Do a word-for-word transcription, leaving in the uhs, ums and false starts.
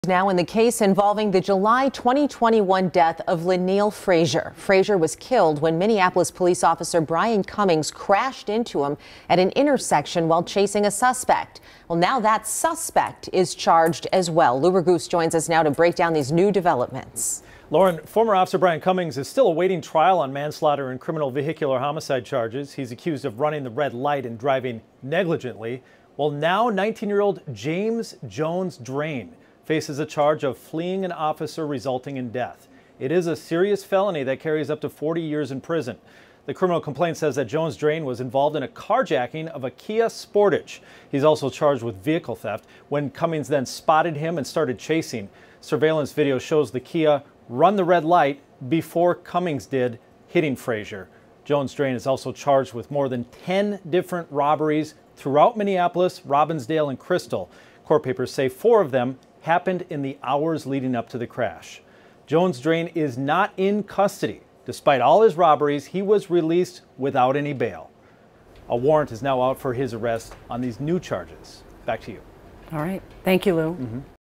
Now in the case involving the July twenty twenty-one death of Lenneal Frazier. Frazier was killed when Minneapolis police officer Brian Cummings crashed into him at an intersection while chasing a suspect. Well, now that suspect is charged as well. Lou Raguse joins us now to break down these new developments. Lauren, former officer Brian Cummings is still awaiting trial on manslaughter and criminal vehicular homicide charges. He's accused of running the red light and driving negligently. Well, now nineteen-year-old James Jones Drain faces a charge of fleeing an officer resulting in death. It is a serious felony that carries up to forty years in prison. The criminal complaint says that Jones Drain was involved in a carjacking of a Kia Sportage. He's also charged with vehicle theft when Cummings then spotted him and started chasing. Surveillance video shows the Kia run the red light before Cummings did, hitting Frazier. Jones Drain is also charged with more than ten different robberies throughout Minneapolis, Robbinsdale, and Crystal. Court papers say four of them happened in the hours leading up to the crash. Jones Drain is not in custody. Despite all his robberies, he was released without any bail. A warrant is now out for his arrest on these new charges. Back to you. All right. Thank you, Lou. Mm-hmm.